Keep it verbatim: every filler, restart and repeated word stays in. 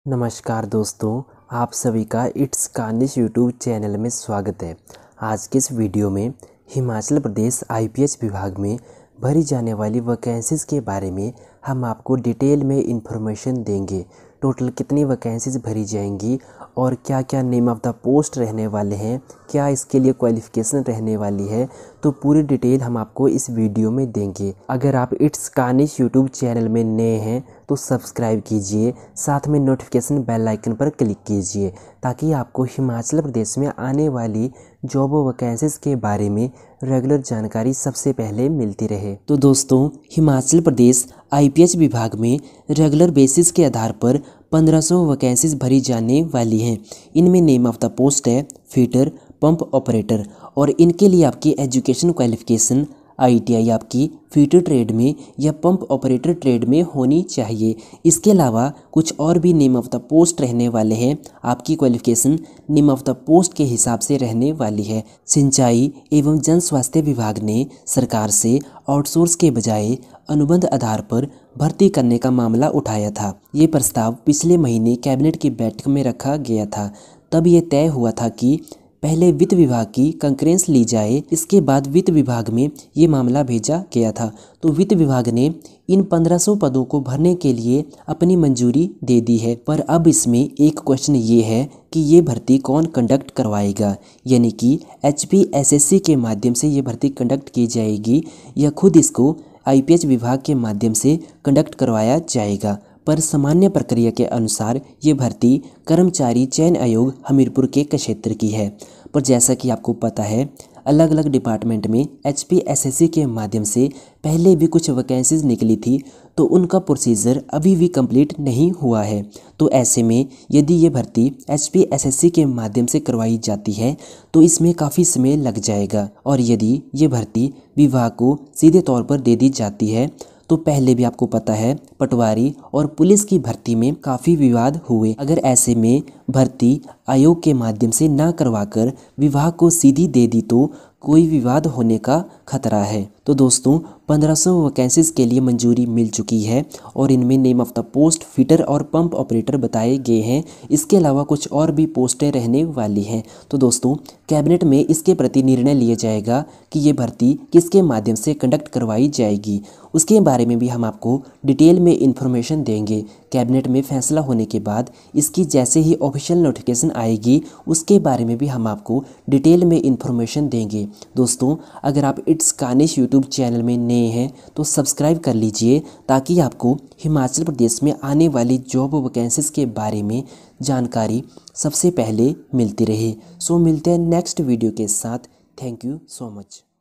नमस्कार दोस्तों, आप सभी का इट्स कानिश यूट्यूब चैनल में स्वागत है। आज के इस वीडियो में हिमाचल प्रदेश आईपीएच विभाग में भरी जाने वाली वैकेंसीज़ के बारे में हम आपको डिटेल में इंफॉर्मेशन देंगे। टोटल कितनी वैकेंसीज़ भरी जाएंगी और क्या क्या नेम ऑफ़ द पोस्ट रहने वाले हैं, क्या इसके लिए क्वालिफ़िकेशन रहने वाली है, तो पूरी डिटेल हम आपको इस वीडियो में देंगे। अगर आप इट्स कानिश यूट्यूब चैनल में नए हैं तो सब्सक्राइब कीजिए, साथ में नोटिफिकेशन बेल आइकन पर क्लिक कीजिए ताकि आपको हिमाचल प्रदेश में आने वाली जॉब वैकेंसीज़ के बारे में रेगुलर जानकारी सबसे पहले मिलती रहे। तो दोस्तों, हिमाचल प्रदेश आईपीएच विभाग में रेगुलर बेसिस के आधार पर पंद्रह सौ वैकेंसीज भरी जाने वाली हैं। इनमें नेम ऑफ़ द पोस्ट है फिटर पंप ऑपरेटर और इनके लिए आपकी एजुकेशन क्वालिफिकेशन आईटीआई आपकी फीटर ट्रेड में या पंप ऑपरेटर ट्रेड में होनी चाहिए। इसके अलावा कुछ और भी नेम ऑफ़ द पोस्ट रहने वाले हैं। आपकी qualification name of the post के हिसाब से रहने वाली है। सिंचाई एवं जन स्वास्थ्य विभाग ने सरकार से आउटसोर्स के बजाय अनुबंध आधार पर भर्ती करने का मामला उठाया था। ये प्रस्ताव पिछले महीने कैबिनेट की बैठक में रखा गया था। तब ये तय हुआ था कि पहले वित्त विभाग की कंकरेंस ली जाए, इसके बाद वित्त विभाग में ये मामला भेजा गया था। तो वित्त विभाग ने इन पंद्रह सौ पदों को भरने के लिए अपनी मंजूरी दे दी है। पर अब इसमें एक क्वेश्चन ये है कि ये भर्ती कौन कंडक्ट करवाएगा, यानी कि एचपीएसएससी के माध्यम से ये भर्ती कंडक्ट की जाएगी या खुद इसको आईपीएच विभाग के माध्यम से कंडक्ट करवाया जाएगा। पर सामान्य प्रक्रिया के अनुसार ये भर्ती कर्मचारी चयन आयोग हमीरपुर के क्षेत्र की है। पर जैसा कि आपको पता है, अलग अलग डिपार्टमेंट में एचपीएसएससी के माध्यम से पहले भी कुछ वैकेंसीज निकली थी, तो उनका प्रोसीजर अभी भी कंप्लीट नहीं हुआ है। तो ऐसे में यदि ये भर्ती एचपीएसएससी के माध्यम से करवाई जाती है तो इसमें काफ़ी समय लग जाएगा। और यदि ये भर्ती विभाग को सीधे तौर पर दे दी जाती है तो पहले भी आपको पता है पटवारी और पुलिस की भर्ती में काफ़ी विवाद हुए। अगर ऐसे में भर्ती आयोग के माध्यम से ना करवाकर विभाग को सीधी दे दी तो कोई विवाद होने का खतरा है। तो दोस्तों, पंद्रह सौ वैकेंसीज़ के लिए मंजूरी मिल चुकी है और इनमें name of the post fitter और पंप ऑपरेटर बताए गए हैं। इसके अलावा कुछ और भी पोस्टें रहने वाली हैं। तो दोस्तों, कैबिनेट में इसके प्रति निर्णय लिया जाएगा कि ये भर्ती किसके माध्यम से कंडक्ट करवाई जाएगी। उसके बारे में भी हम आपको डिटेल में इंफॉर्मेशन देंगे। कैबिनेट में फैसला होने के बाद इसकी जैसे ही ऑफिशियल नोटिफिकेशन आएगी उसके बारे में भी हम आपको डिटेल में इंफॉर्मेशन देंगे। दोस्तों, अगर आप इट्स कानिश यूट्यूब चैनल में नए हैं तो सब्सक्राइब कर लीजिए ताकि आपको हिमाचल प्रदेश में आने वाली जॉब वैकेंसीज़ के बारे में जानकारी सबसे पहले मिलती रहे। सो मिलते हैं नेक्स्ट वीडियो के साथ। Thank you so much.